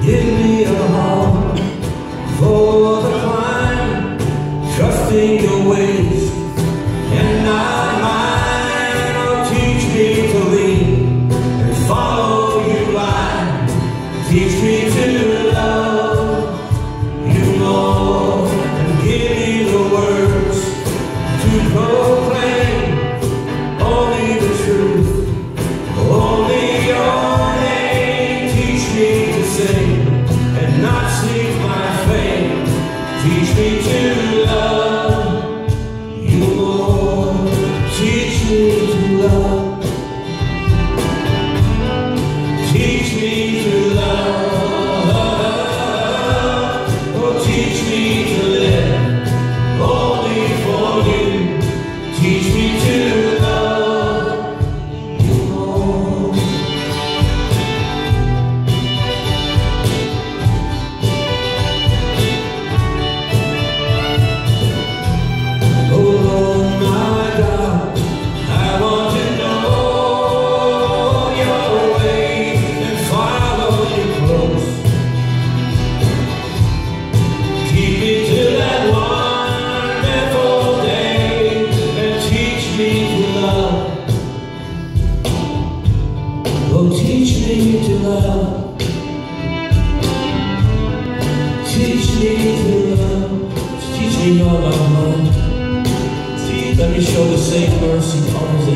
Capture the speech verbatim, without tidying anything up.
Give me a heart for the climb, trusting your ways and not mine. Oh, teach me to lean and follow you blind. Teach me to love you more and give me the words to proclaim only the truth, only your name. Teach me to sing and not seek my fame. Teach me to love you more. Teach me to love. Teach me to love. Oh, teach me to live only for you. Teach me to love you more. Oh Lord, my God, I want to know your ways and follow you close. Keep me till that wonderful day and teach me to love. Oh, teach me to love. Teach me to love. Teach me your love, Lord. Let me show the same mercy always